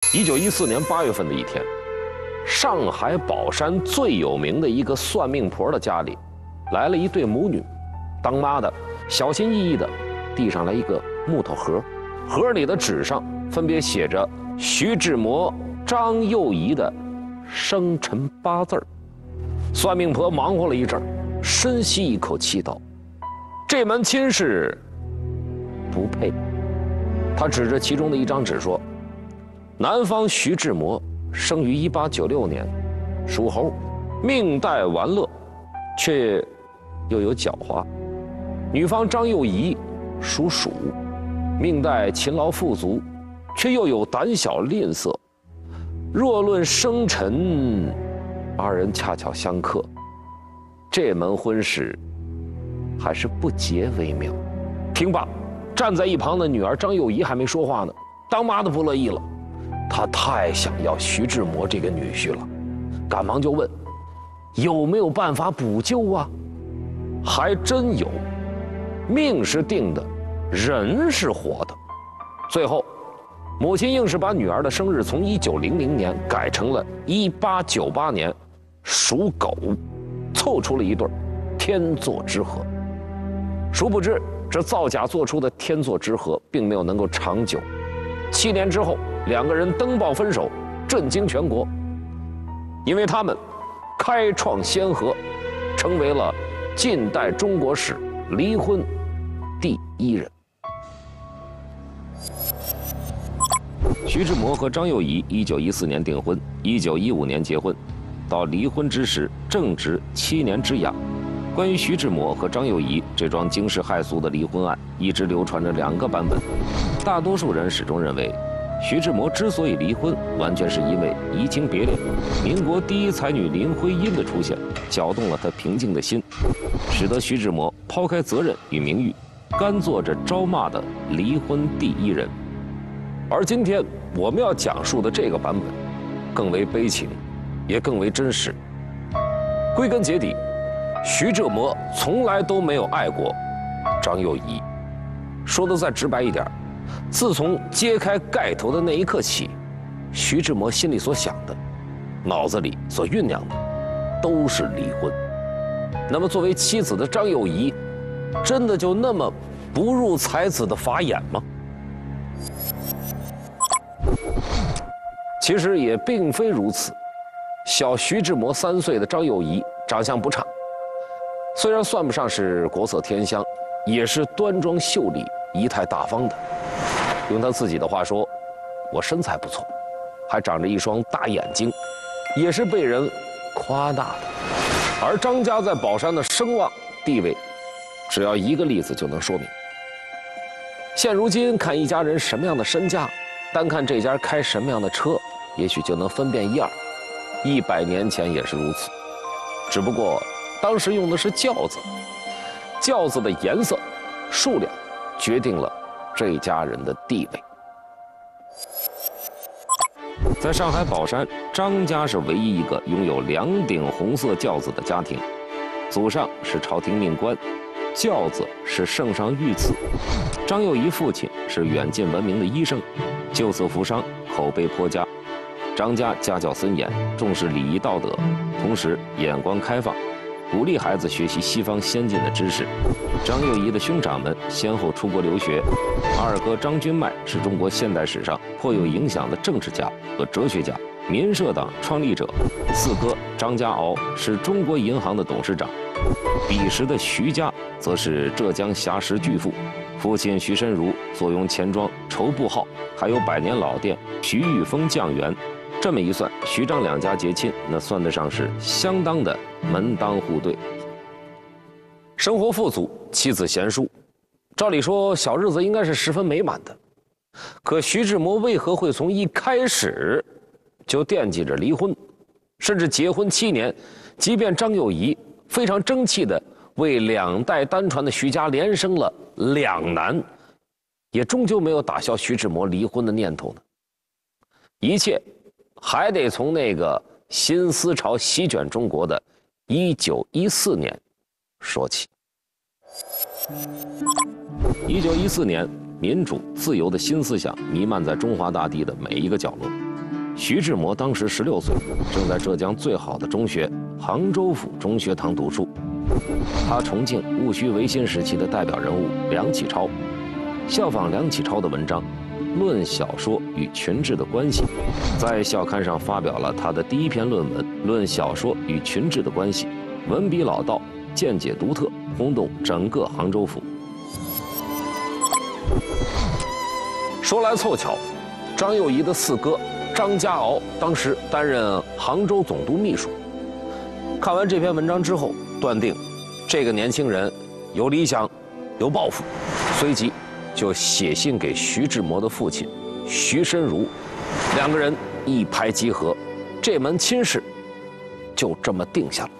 1914年8月份的一天，上海宝山最有名的一个算命婆的家里，来了一对母女。当妈的小心翼翼地递上来一个木头盒，盒里的纸上分别写着徐志摩、张幼仪的生辰8字儿。算命婆忙活了一阵，深吸一口气道：“这门亲事不配。”她指着其中的一张纸说：“男方徐志摩生于1896年，属猴，命带玩乐，却又有狡猾；女方张幼仪属鼠，命带勤劳富足，却又有胆小吝啬。若论生辰，二人恰巧相克，这门婚事还是不结为妙。”听罢，站在一旁的女儿张幼仪还没说话呢，当妈的不乐意了。她太想要徐志摩这个女婿了，赶忙就问：“有没有办法补救啊？”还真有，命是定的，人是活的。最后，母亲硬是把女儿的生日从1900年改成了1898年，属狗，凑出了一对天作之合。殊不知，这造假做出的天作之合并没有能够长久。7年之后，两个人登报分手，震惊全国，因为他们开创先河，成为了近代中国史离婚第1人。徐志摩和张幼仪1914年订婚，1915年结婚，到离婚之时正值7年之痒。关于徐志摩和张幼仪这桩惊世骇俗的离婚案，一直流传着2个版本。大多数人始终认为，徐志摩之所以离婚，完全是因为移情别恋，民国第一才女林徽因的出现，搅动了他平静的心，使得徐志摩抛开责任与名誉，甘做着招骂的离婚第1人。而今天我们要讲述的这个版本，更为悲情，也更为真实。归根结底，徐志摩从来都没有爱过张幼仪。说的再直白一点，自从揭开盖头的那一刻起，徐志摩心里所想的，脑子里所酝酿的，都是离婚。那么作为妻子的张幼仪，真的就那么不入才子的法眼吗？其实也并非如此。小徐志摩3岁的张幼仪长相不差，虽然算不上是国色天香，也是端庄秀丽、仪态大方的。用他自己的话说，我身材不错，还长着一双大眼睛，也是被人夸纳的。而张家在宝山的声望地位，只要一个例子就能说明。现如今看一家人什么样的身价，单看这家开什么样的车，也许就能分辨一二。100年前也是如此，只不过当时用的是轿子，轿子的颜色、数量决定了这家人的地位。在上海宝山，张家是唯一一个拥有2顶红色轿子的家庭，祖上是朝廷命官，轿子是圣上御赐。张幼仪父亲是远近闻名的医生，救死扶伤，口碑颇佳。张家家教森严，重视礼仪道德，同时眼光开放，鼓励孩子学习西方先进的知识。张幼仪的兄长们先后出国留学，二哥张君迈是中国现代史上颇有影响的政治家和哲学家，民社党创立者。四哥张家敖是中国银行的董事长。彼时的徐家则是浙江硖石巨富，父亲徐申如坐拥钱庄、绸布号，还有百年老店徐玉峰酱园。这么一算，徐张2家结亲，那算得上是相当的门当户对。生活富足，妻子贤淑，照理说小日子应该是十分美满的。可徐志摩为何会从一开始就惦记着离婚，甚至结婚7年，即便张幼仪非常争气的为2代单传的徐家连生了2男，也终究没有打消徐志摩离婚的念头呢？一切还得从那个新思潮席卷中国的1914年说起。1914年，民主自由的新思想弥漫在中华大地的每一个角落。 徐志摩当时16岁，正在浙江最好的中学杭州府中学堂读书。他崇敬戊戌维新时期的代表人物梁启超，效仿梁启超的文章《论小说与群治的关系》，在校刊上发表了他的第一篇论文《论小说与群治的关系》，文笔老道，见解独特，轰动整个杭州府。说来凑巧，张幼仪的四哥张家敖当时担任杭州总督秘书。看完这篇文章之后，断定这个年轻人有理想，有抱负，随即就写信给徐志摩的父亲徐申如，两个人一拍即合，这门亲事就这么定下了。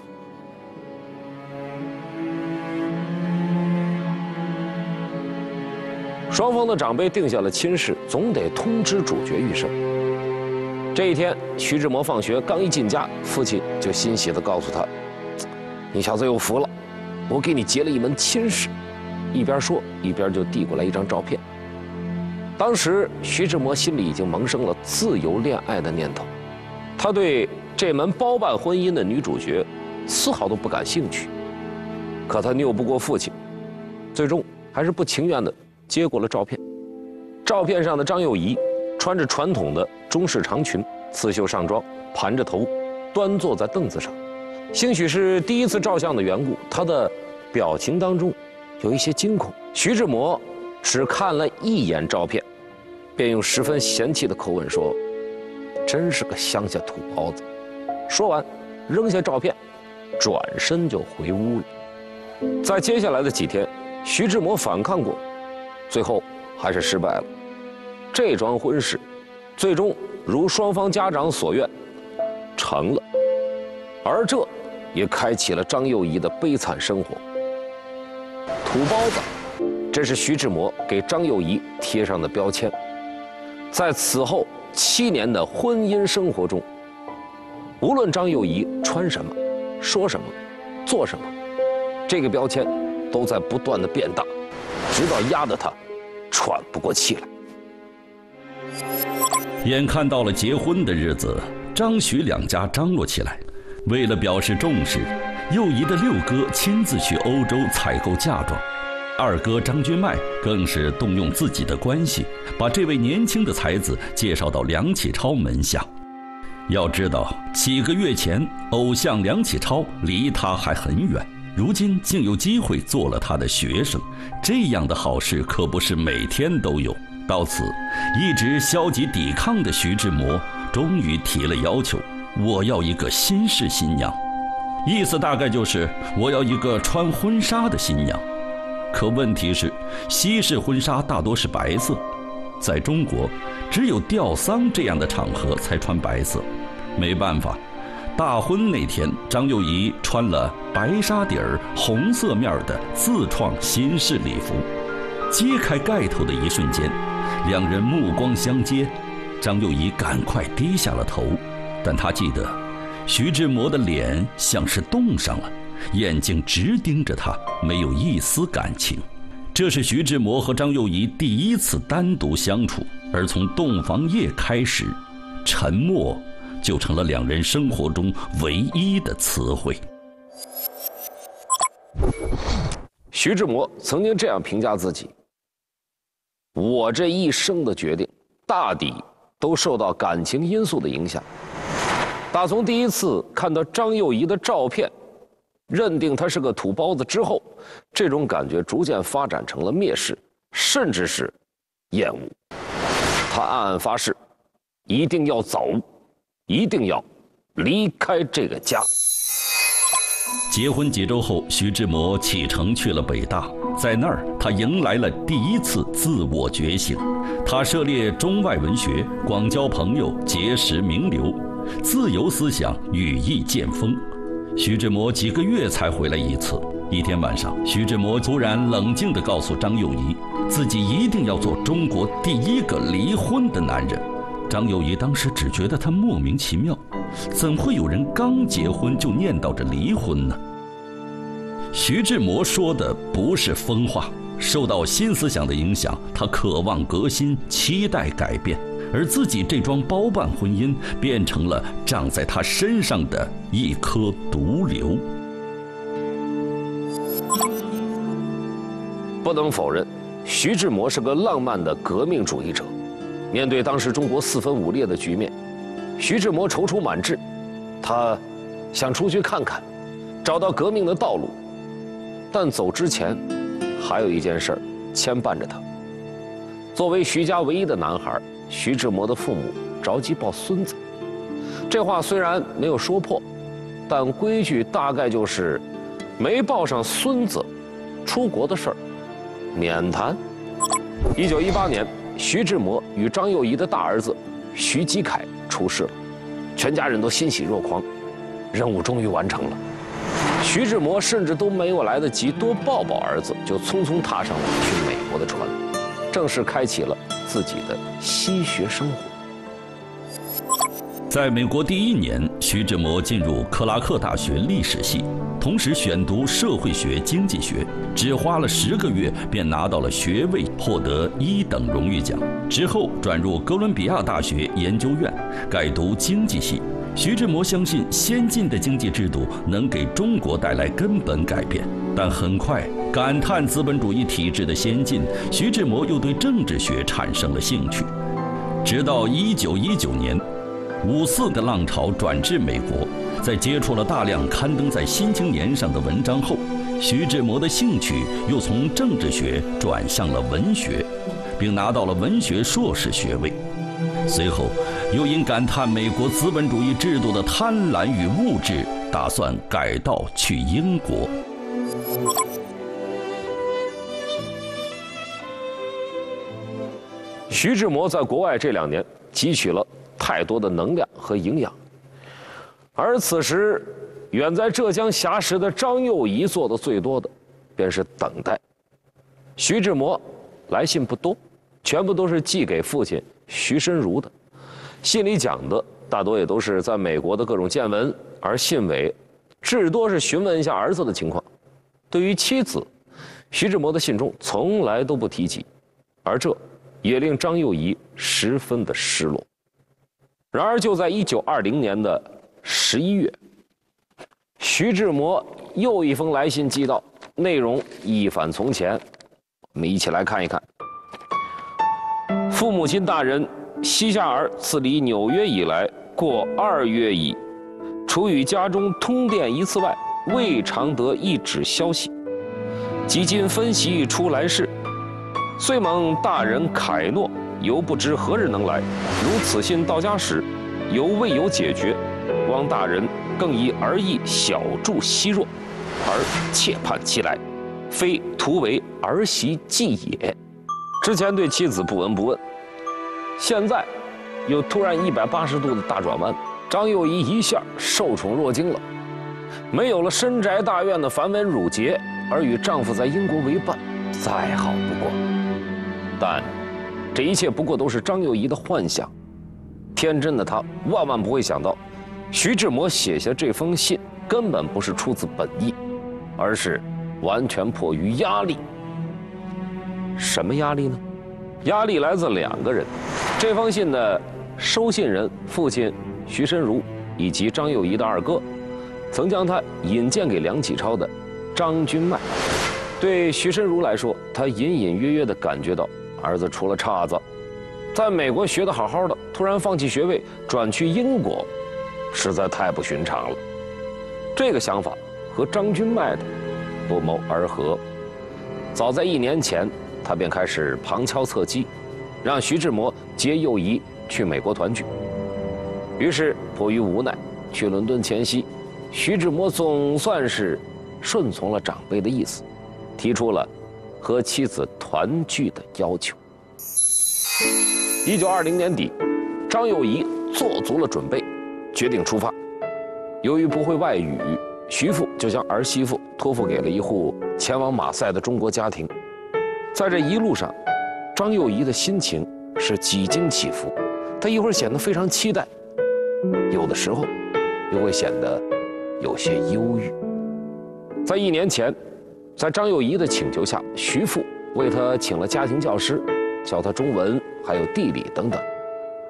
双方的长辈定下了亲事，总得通知主角一声。这一天，徐志摩放学刚一进家，父亲就欣喜地告诉他：“你小子有福了，我给你结了一门亲事。”一边说，一边就递过来一张照片。当时徐志摩心里已经萌生了自由恋爱的念头，他对这门包办婚姻的女主角丝毫都不感兴趣。可他拗不过父亲，最终还是不情愿地接过了照片。照片上的张幼仪穿着传统的中式长裙，刺绣上装，盘着头，端坐在凳子上。兴许是第一次照相的缘故，她的表情当中有一些惊恐。徐志摩只看了一眼照片，便用十分嫌弃的口吻说：“真是个乡下土包子。”说完，扔下照片，转身就回屋了。在接下来的几天，徐志摩反抗过，最后还是失败了。这桩婚事最终如双方家长所愿成了，而这也开启了张幼仪的悲惨生活。土包子，这是徐志摩给张幼仪贴上的标签。在此后7年的婚姻生活中，无论张幼仪穿什么、说什么、做什么，这个标签都在不断的变大，直到压得他喘不过气来。 眼看到了结婚的日子，张徐两家张罗起来。为了表示重视，幼仪的六哥亲自去欧洲采购嫁妆，二哥张君迈更是动用自己的关系，把这位年轻的才子介绍到梁启超门下。要知道，几个月前，偶像梁启超离他还很远，如今竟有机会做了他的学生，这样的好事可不是每天都有。到此，一直消极抵抗的徐志摩终于提了要求：我要一个新式新娘。意思大概就是我要一个穿婚纱的新娘。可问题是，西式婚纱大多是白色，在中国只有吊丧这样的场合才穿白色。没办法，大婚那天，张幼仪穿了白纱底儿红色面的自创新式礼服。揭开盖头的一瞬间，两人目光相接，张幼仪赶快低下了头，但她记得徐志摩的脸像是冻上了，眼睛直盯着他，没有一丝感情。这是徐志摩和张幼仪第一次单独相处，而从洞房夜开始，沉默就成了两人生活中唯一的词汇。 徐志摩曾经这样评价自己：我这一生的决定，大抵都受到感情因素的影响。打从第一次看到张幼仪的照片，认定她是个土包子之后，这种感觉逐渐发展成了蔑视，甚至是厌恶。他暗暗发誓，一定要走，一定要离开这个家。 结婚几周后，徐志摩启程去了北大，在那儿他迎来了第一次自我觉醒。他涉猎中外文学，广交朋友，结识名流，自由思想，羽翼渐丰。徐志摩几个月才回来一次。一天晚上，徐志摩突然冷静地告诉张幼仪，自己一定要做中国第一个离婚的男人。张幼仪当时只觉得他莫名其妙，怎会有人刚结婚就念叨着离婚呢？徐志摩说的不是疯话，受到新思想的影响，他渴望革新，期待改变。 而自己这桩包办婚姻变成了长在他身上的一颗毒瘤。 不能否认，徐志摩是个浪漫的革命主义者。面对当时中国四分五裂的局面，徐志摩踌躇满志，他想出去看看，找到革命的道路。但走之前，还有一件事儿牵绊着他。作为徐家唯一的男孩，徐志摩的父母着急抱孙子。这话虽然没有说破，但规矩大概就是没抱上孙子，出国的事儿免谈。1918年，徐志摩与张幼仪的大儿子徐基凯出世了，全家人都欣喜若狂，任务终于完成了。徐志摩甚至都没有来得及多抱抱儿子，就匆匆踏上了去美国的船，正式开启了自己的西学生活。 在美国第1年，徐志摩进入克拉克大学历史系，同时选读社会学、经济学，只花了10个月便拿到了学位，获得1等荣誉奖。之后转入哥伦比亚大学研究院，改读经济系。徐志摩相信先进的经济制度能给中国带来根本改变，但很快感叹资本主义体制的先进，徐志摩又对政治学产生了兴趣。直到1919年，5四的浪潮转至美国，在接触了大量刊登在《新青年》上的文章后，徐志摩的兴趣又从政治学转向了文学，并拿到了文学硕士学位。随后，又因感叹美国资本主义制度的贪婪与物质，打算改道去英国。 徐志摩在国外这2年汲取了太多的能量和营养，而此时远在浙江硖石的张幼仪做的最多的便是等待。徐志摩来信不多，全部都是寄给父亲徐申如的，信里讲的大多也都是在美国的各种见闻，而信尾至多是询问一下儿子的情况。对于妻子，徐志摩的信中从来都不提及，而这也令张幼仪十分的失落。然而就在1920年的11月，徐志摩又一封来信寄到，内容一反从前。我们一起来看一看。父母亲大人，膝下儿自离纽约以来，过2月矣，除与家中通电一次外，未尝得一纸消息。即今分析出来事，遂蒙大人凯诺，犹不知何日能来。如此信到家时，犹未有解决，望大人更以儿意小助息弱，而切盼其来，非徒为儿媳计也。之前对妻子不闻不问，现在又突然180度的大转弯，张幼仪一下受宠若惊了，没有了深宅大院的繁文缛节，而与丈夫在英国为伴，再好不过。但这一切不过都是张幼仪的幻想。天真的她万万不会想到，徐志摩写下这封信根本不是出自本意，而是完全迫于压力。什么压力呢？压力来自2个人。这封信的收信人父亲徐申如以及张幼仪的2哥，曾将他引荐给梁启超的张君迈。对徐申如来说，他隐隐约约地感觉到儿子出了岔子，在美国学得好好的，突然放弃学位转去英国，实在太不寻常了。这个想法和张君迈的不谋而合。早在1年前，他便开始旁敲侧击，让徐志摩接幼仪去美国团聚。于是迫于无奈，去伦敦前夕，徐志摩总算是顺从了长辈的意思，提出了和妻子团聚的要求。1920年底，张幼仪做足了准备，决定出发。由于不会外语，徐父就将儿媳妇托付给了一户前往马赛的中国家庭。在这一路上，张幼仪的心情是几经起伏，她一会儿显得非常期待，有的时候又会显得有些忧郁。在1年前，在张幼仪的请求下，徐父为她请了家庭教师，教她中文还有地理等等。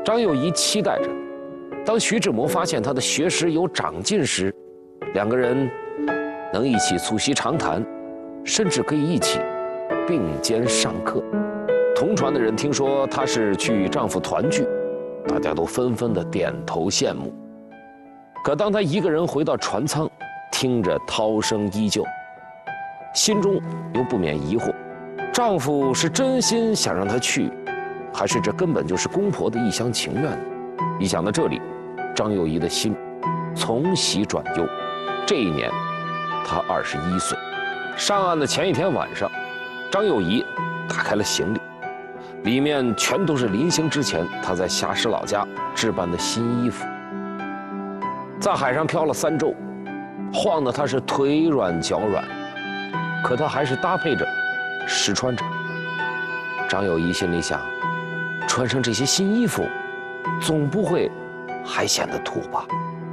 张幼仪期待着，当徐志摩发现他的学识有长进时，两个人能一起促膝长谈，甚至可以一起并肩上课。同船的人听说她是去与丈夫团聚，大家都纷纷的点头羡慕。可当她一个人回到船舱，听着涛声依旧，心中又不免疑惑：丈夫是真心想让她去，还是这根本就是公婆的一厢情愿呢？一想到这里，张幼仪的心从喜转忧。这一年，她21岁。上岸的前一天晚上，张幼仪打开了行李，里面全都是临行之前她在霞石老家置办的新衣服。在海上漂了3周，晃得她是腿软脚软，可她还是搭配着试穿着。张幼仪心里想，穿上这些新衣服，总不会还显得土吧。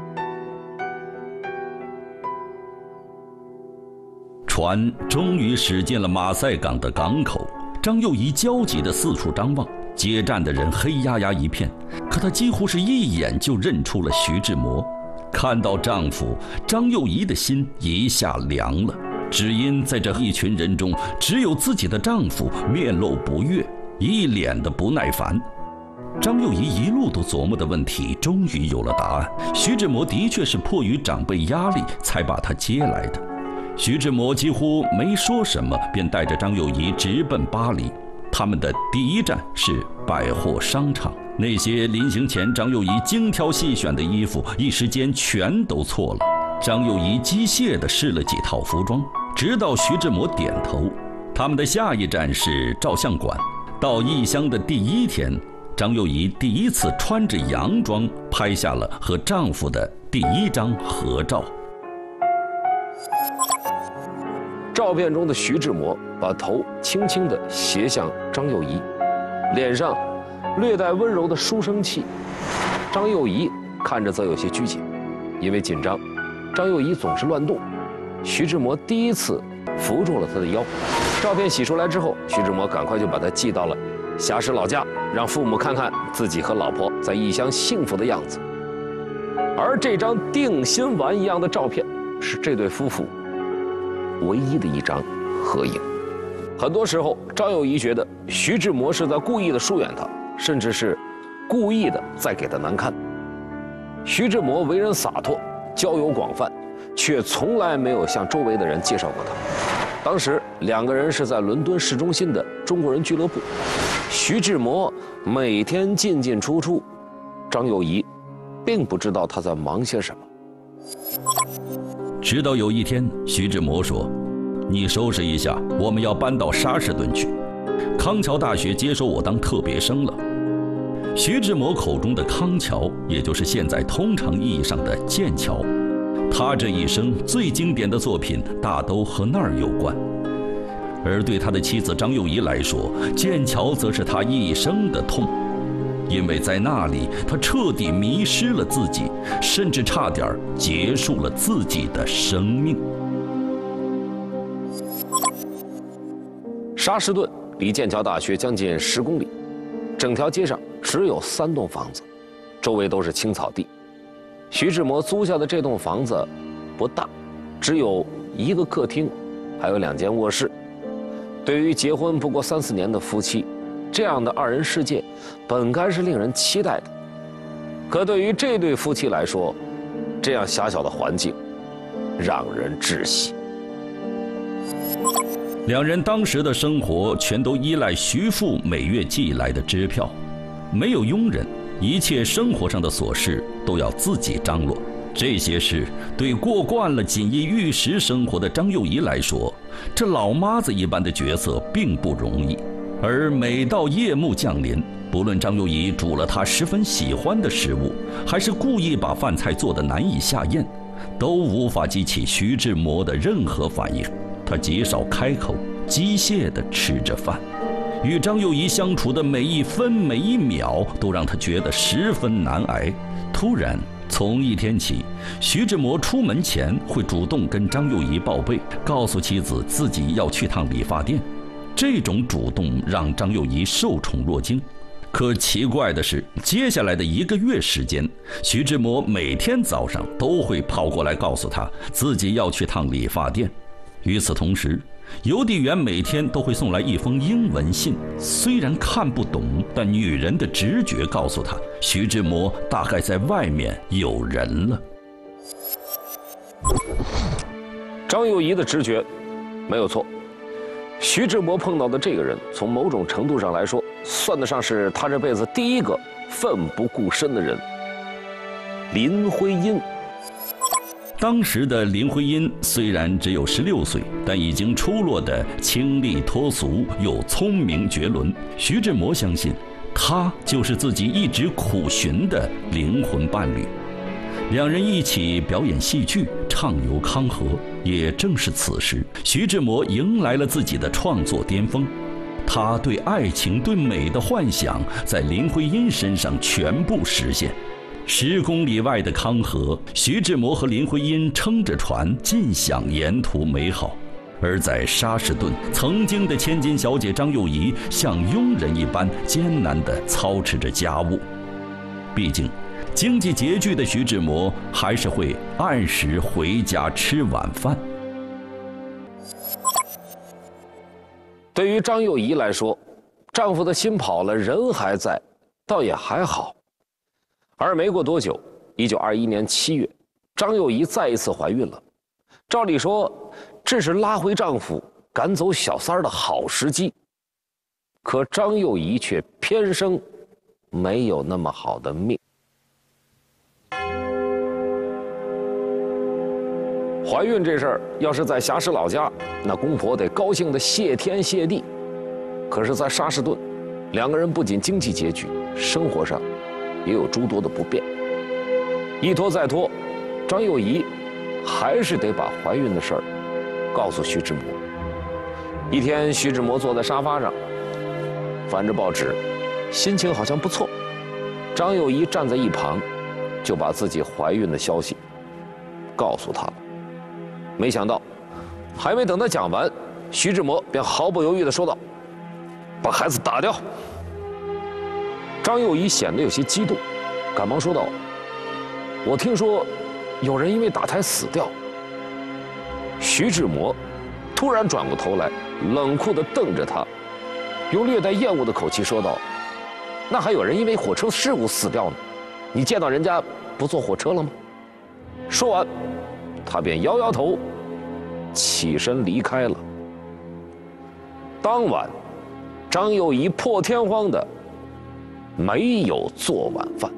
船终于驶进了马赛港的港口，张幼仪焦急地四处张望，接站的人黑压压一片，可她几乎是一眼就认出了徐志摩。看到丈夫，张幼仪的心一下凉了，只因在这一群人中，只有自己的丈夫面露不悦，一脸的不耐烦。张幼仪一路都琢磨的问题，终于有了答案。徐志摩的确是迫于长辈压力才把他接来的。徐志摩几乎没说什么，便带着张幼仪直奔巴黎。他们的第一站是百货商场。那些临行前张幼仪精挑细选的衣服，一时间全都错了。张幼仪机械地试了几套服装，直到徐志摩点头。他们的下一站是照相馆。到异乡的第1天，张幼仪第一次穿着洋装拍下了和丈夫的第1张合照。 照片中的徐志摩把头轻轻地斜向张幼仪，脸上略带温柔的书生气。张幼仪看着则有些拘谨，因为紧张，张幼仪总是乱动。徐志摩第一次扶住了她的腰。照片洗出来之后，徐志摩赶快就把它寄到了霞石老家，让父母看看自己和老婆在异乡幸福的样子。而这张定心丸一样的照片，是这对夫妇唯一的一张合影。很多时候，张幼仪觉得徐志摩是在故意的疏远她，甚至是故意的在给她难堪。徐志摩为人洒脱，交友广泛，却从来没有向周围的人介绍过他。当时2个人是在伦敦市中心的中国人俱乐部，徐志摩每天进进出出，张幼仪并不知道他在忙些什么。 直到有一天，徐志摩说：“你收拾一下，我们要搬到沙士顿去。康桥大学接收我当特别生了。”徐志摩口中的康桥，也就是现在通常意义上的剑桥。他这一生最经典的作品大都和那儿有关。而对他的妻子张幼仪来说，剑桥则是他一生的痛。因为在那里，他彻底迷失了自己，甚至差点结束了自己的生命。 沙士顿离剑桥大学将近10公里，整条街上只有3栋房子，周围都是青草地。徐志摩租下的这栋房子不大，只有1个客厅，还有2间卧室。对于结婚不过3、4年的夫妻，这样的2人世界本该是令人期待的，可对于这对夫妻来说，这样狭小的环境让人窒息。 2人当时的生活全都依赖徐父每月寄来的支票，没有佣人，一切生活上的琐事都要自己张罗。这些事对过惯了锦衣玉食生活的张幼仪来说，这老妈子一般的角色并不容易。而每到夜幕降临，不论张幼仪煮了她十分喜欢的食物，还是故意把饭菜做得难以下咽，都无法激起徐志摩的任何反应。他极少开口，机械地吃着饭。与张幼仪相处的每一分每一秒，都让他觉得十分难挨。突然，从一天起，徐志摩出门前会主动跟张幼仪报备，告诉妻子自己要去趟理发店。这种主动让张幼仪受宠若惊， 可奇怪的是，接下来的1个月时间，徐志摩每天早上都会跑过来告诉他自己要去趟理发店。与此同时，邮递员每天都会送来一封英文信，虽然看不懂，但女人的直觉告诉她，徐志摩大概在外面有人了。 张幼仪的直觉没有错，徐志摩碰到的这个人，从某种程度上来说，算得上是他这辈子第一个奋不顾身的人——林徽因。 当时的林徽因虽然只有16岁，但已经出落得清丽脱俗又聪明绝伦。徐志摩相信，她就是自己一直苦寻的灵魂伴侣。两人一起表演戏剧，畅游康河。也正是此时，徐志摩迎来了自己的创作巅峰。他对爱情、对美的幻想，在林徽因身上全部实现。10公里外的康河，徐志摩和林徽因撑着船，尽享沿途美好。而在沙士顿，曾经的千金小姐张幼仪像佣人一般艰难地操持着家务。毕竟，经济拮据的徐志摩还是会按时回家吃晚饭。 对于张幼仪来说，丈夫的心跑了，人还在，倒也还好。而没过多久，1921年7月，张幼仪再一次怀孕了。照理说，这是拉回丈夫、赶走小三儿的好时机。可张幼仪却偏生没有那么好的命。怀孕这事儿，要是在霞石老家，那公婆得高兴得谢天谢地。可是，在沙士顿，两个人不仅经济拮据，生活上也有诸多的不便。一拖再拖，张幼仪还是得把怀孕的事儿告诉徐志摩。一天，徐志摩坐在沙发上，翻着报纸，心情好像不错。张幼仪站在一旁，就把自己怀孕的消息告诉他了。没想到，还没等他讲完，徐志摩便毫不犹豫地说道：“把孩子打掉。”张幼仪显得有些激动，赶忙说道：“我听说有人因为打胎死掉。”徐志摩突然转过头来，冷酷地瞪着他，用略带厌恶的口气说道：“那还有人因为火车事故死掉呢，你见到人家不坐火车了吗？”说完，他便摇摇头，起身离开了。当晚，张幼仪破天荒的没有做晚饭。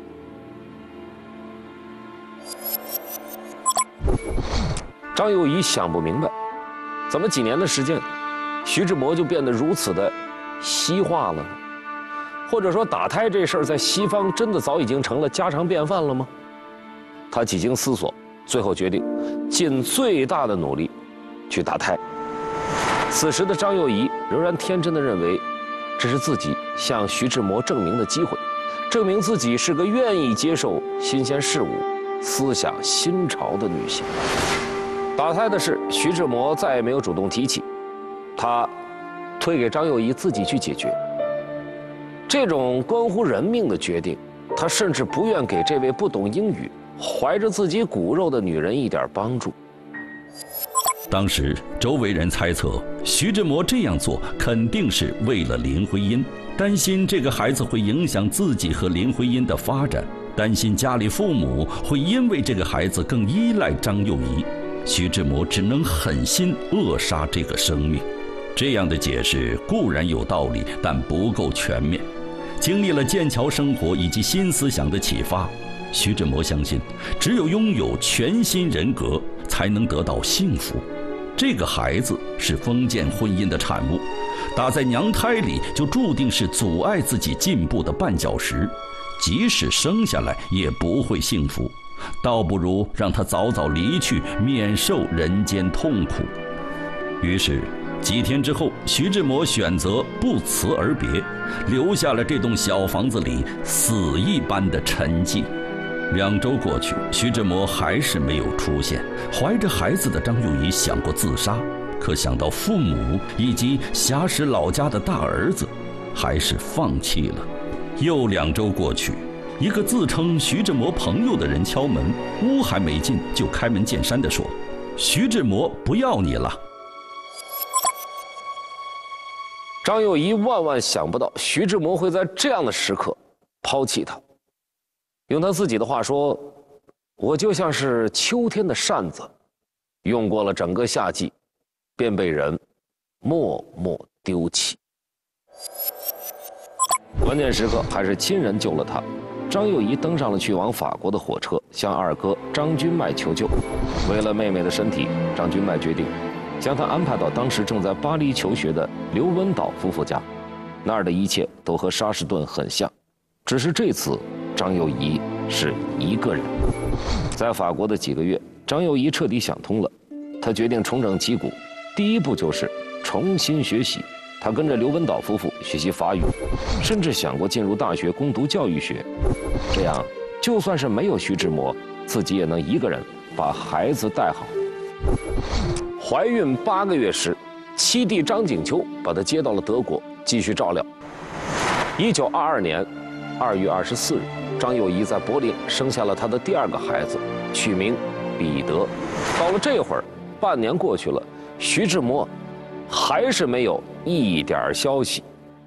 张幼仪想不明白，怎么几年的时间，徐志摩就变得如此的西化了呢？或者说，打胎这事儿在西方真的早已经成了家常便饭了吗？他几经思索，最后决定尽最大的努力去打胎。此时的张幼仪仍然天真的认为，这是自己向徐志摩证明的机会，证明自己是个愿意接受新鲜事物、思想新潮的女性。打胎的事，徐志摩再也没有主动提起，他推给张幼仪自己去解决。这种关乎人命的决定，他甚至不愿给这位不懂英语、怀着自己骨肉的女人一点帮助。 当时周围人猜测，徐志摩这样做肯定是为了林徽因，担心这个孩子会影响自己和林徽因的发展，担心家里父母会因为这个孩子更依赖张幼仪，徐志摩只能狠心扼杀这个生命。这样的解释固然有道理，但不够全面。经历了剑桥生活以及新思想的启发，徐志摩相信，只有拥有全新人格，才能得到幸福。这个孩子是封建婚姻的产物，打在娘胎里就注定是阻碍自己进步的绊脚石，即使生下来也不会幸福，倒不如让他早早离去，免受人间痛苦。于是几天之后，徐志摩选择不辞而别，留下了这栋小房子里死一般的沉寂。2周过去，徐志摩还是没有出现。怀着孩子的张幼仪想过自杀，可想到父母以及霞石老家的大儿子，还是放弃了。 又2周过去，一个自称徐志摩朋友的人敲门，屋还没进就开门见山地说：“徐志摩不要你了。” 张幼仪万万想不到徐志摩会在这样的时刻抛弃他。用他自己的话说：“我就像是秋天的扇子，用过了整个夏季，便被人默默丢弃。”关键时刻还是亲人救了他。张幼仪登上了去往法国的火车，向二哥张君迈求救。为了妹妹的身体，张君迈决定将她安排到当时正在巴黎求学的刘文岛夫妇家。那儿的一切都和沙士顿很像，只是这次张幼仪是一个人。在法国的几个月，张幼仪彻底想通了，她决定重整旗鼓，第一步就是重新学习。他跟着刘文岛夫妇学习法语，甚至想过进入大学攻读教育学，这样就算是没有徐志摩，自己也能一个人把孩子带好。怀孕8个月时，七弟张景秋把她接到了德国继续照料。1922年2月24日，张幼仪在柏林生下了她的第2个孩子，取名彼得。到了这会儿，半年过去了，徐志摩还是没有一点消息。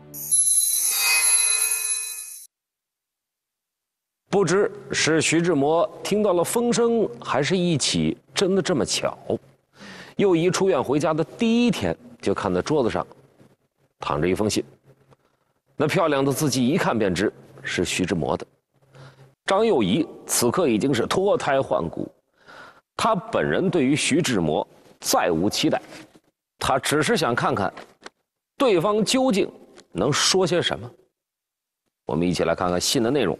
不知是徐志摩听到了风声，还是一起真的这么巧。幼仪出院回家的第1天，就看到桌子上躺着一封信，那漂亮的字迹一看便知是徐志摩的。张幼仪此刻已经是脱胎换骨，她本人对于徐志摩再无期待，她只是想看看对方究竟能说些什么。我们一起来看看信的内容。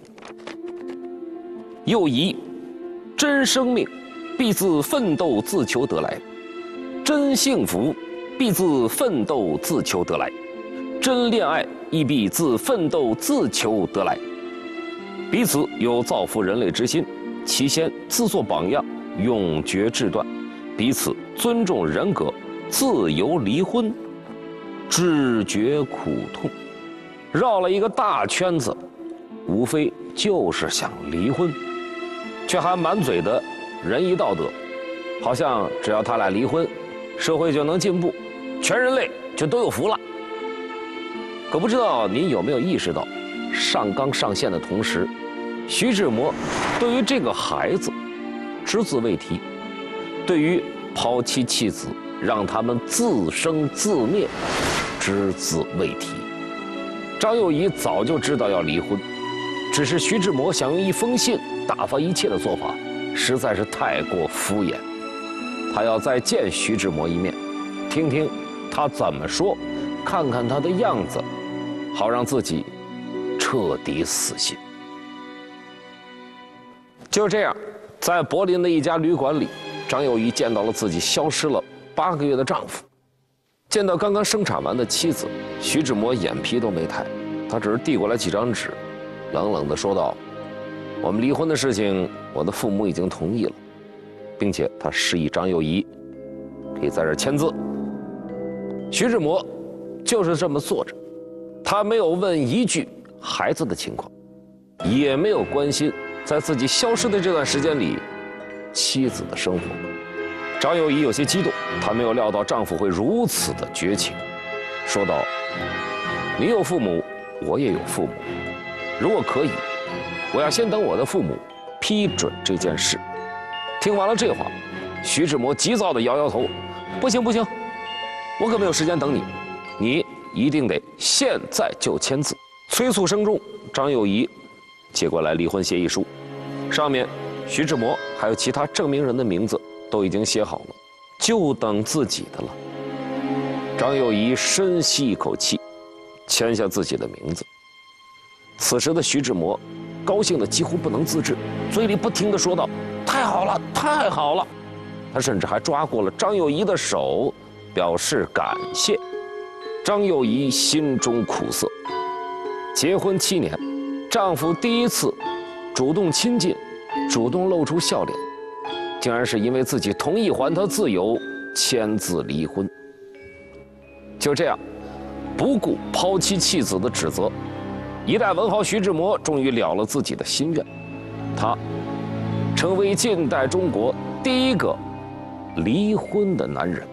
幼仪，真生命必自奋斗自求得来，真幸福必自奋斗自求得来，真恋爱亦必自奋斗自求得来。彼此有造福人类之心，其先自作榜样，永绝志断，彼此尊重人格，自由离婚，知觉苦痛。绕了一个大圈子，无非就是想离婚，却还满嘴的仁义道德，好像只要他俩离婚，社会就能进步，全人类就都有福了。可不知道您有没有意识到，上纲上线的同时，徐志摩对于这个孩子只字未提，对于抛妻弃子让他们自生自灭只字未提。张幼仪早就知道要离婚，只是徐志摩想用一封信打发一切的做法实在是太过敷衍。他要再见徐志摩一面，听听他怎么说，看看他的样子，好让自己彻底死心。就这样，在柏林的一家旅馆里，张幼仪见到了自己消失了8个月的丈夫。见到刚刚生产完的妻子，徐志摩眼皮都没抬，他只是递过来几张纸，冷冷地说道：“我们离婚的事情，我的父母已经同意了，并且他示意张幼仪可以在这儿签字。”徐志摩就是这么坐着，他没有问一句孩子的情况，也没有关心在自己消失的这段时间里妻子的生活。张幼仪有些激动，她没有料到丈夫会如此的绝情，说道：“你有父母，我也有父母，如果可以，我要先等我的父母批准这件事。”听完了这话，徐志摩急躁地摇摇头：“不行不行，我可没有时间等你，你一定得现在就签字。”催促声中，张幼仪接过来离婚协议书，上面徐志摩还有其他证明人的名字都已经写好了，就等自己的了。张幼仪深吸一口气，签下自己的名字。此时的徐志摩高兴得几乎不能自制，嘴里不停地说道：“太好了，太好了！”他甚至还抓过了张幼仪的手，表示感谢。张幼仪心中苦涩，结婚7年，丈夫第一次主动亲近，主动露出笑脸，竟然是因为自己同意还她自由，签字离婚。就这样，不顾抛妻弃子的指责， 一代文豪徐志摩终于了了自己的心愿，他成为近代中国第一个离婚的男人。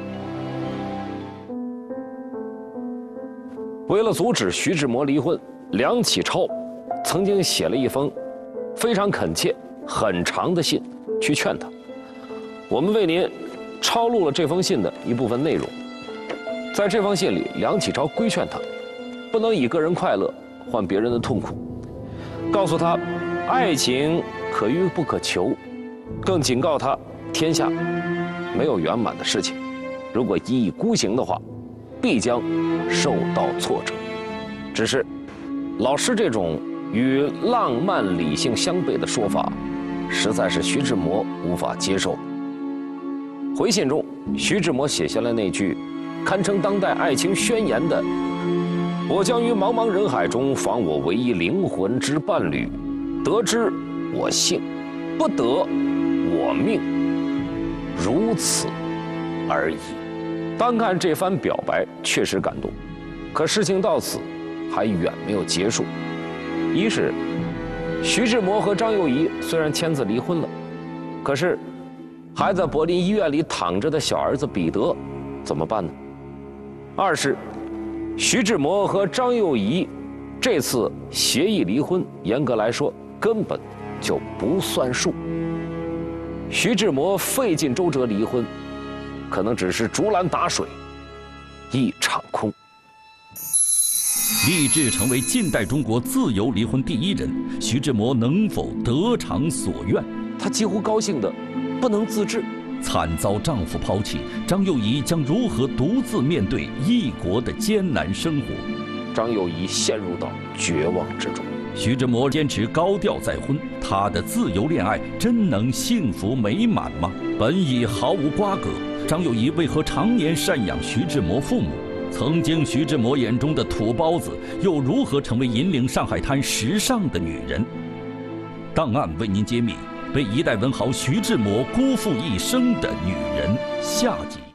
为了阻止徐志摩离婚，梁启超曾经写了一封非常恳切、很长的信去劝他。我们为您抄录了这封信的一部分内容。在这封信里，梁启超规劝他，不能以个人快乐换别人的痛苦，告诉他，爱情可遇不可求，更警告他，天下没有圆满的事情，如果一意孤行的话，必将受到挫折。只是，老师这种与浪漫理性相悖的说法，实在是徐志摩无法接受。回信中，徐志摩写下了那句堪称当代爱情宣言的“我将于茫茫人海中访我唯一灵魂之伴侣，得之我幸，不得我命，如此而已”。单看这番表白确实感动，可事情到此还远没有结束。一是徐志摩和张幼仪虽然签字离婚了，可是还在柏林医院里躺着的小儿子彼得怎么办呢？二是徐志摩和张幼仪这次协议离婚，严格来说根本就不算数。徐志摩费尽周折离婚，可能只是竹篮打水一场空。 立志成为近代中国自由离婚第一人，徐志摩能否得偿所愿？ 他几乎高兴得不能自制。 惨遭丈夫抛弃，张幼仪将如何独自面对异国的艰难生活？ 张幼仪陷入到绝望之中。 徐志摩坚持高调再婚，他的自由恋爱真能幸福美满吗？本已毫无瓜葛，张幼仪为何常年赡养徐志摩父母？曾经徐志摩眼中的土包子，又如何成为引领上海滩时尚的女人？档案为您揭秘被一代文豪徐志摩辜负一生的女人，下集。